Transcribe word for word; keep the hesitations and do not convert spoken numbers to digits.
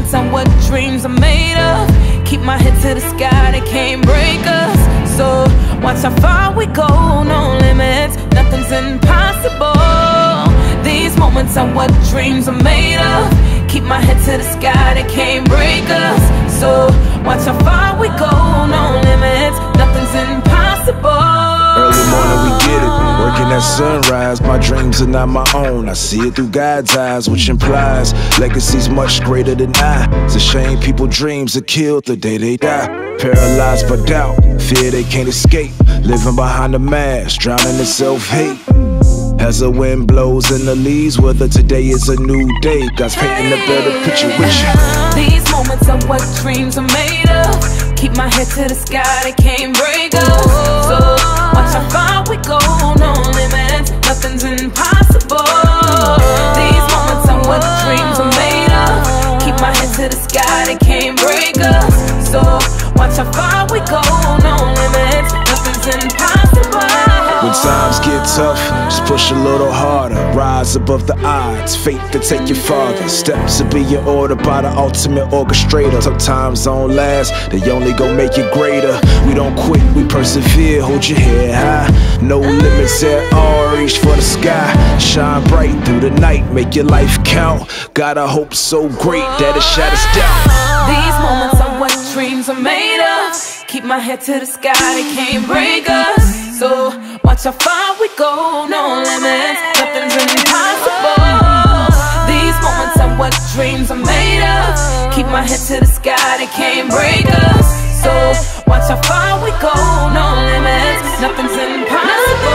moments are what dreams are made of. Keep my head to the sky, they can't break us. So watch how far we go, no limits, nothing's impossible. These moments are what dreams are made of. Keep my head to the sky, they can't break us. So watch how far we go, no limits, nothing's impossible. Early morning we get it, working at sunrise. My dreams are not my own, I see it through God's eyes, which implies legacy's much greater than I. It's a shame people dreams are killed the day they die. Paralyzed by doubt, fear they can't escape. Living behind the mask, drowning in self-hate. As the wind blows in the leaves, whether today is a new day, God's painting a better picture with you. These moments are what dreams are made of. Keep my head to the sky, they can't break us. So watch how far we go, no limits, nothing's impossible. These moments are what dreams are made of. Keep my head to the sky, they can't break us. So watch how far we go, no limits, nothing's impossible. When times get tough, just push a little harder. Rise above the odds, fate to take you farther. Steps to be in order by the ultimate orchestrator. Tough times don't last, they only gon' make you greater. We don't quit, we persevere, hold your head high. No limits at all, reach for the sky. Shine bright through the night, make your life count. Got a hope so great that it shatters down. These moments are what dreams are made of. Keep my head to the sky, they can't break us. So watch how far we go, no limits, nothing's impossible. These moments are what dreams are made of. Keep my head to the sky, they can't break us. So watch how far we go, no limits, nothing's impossible.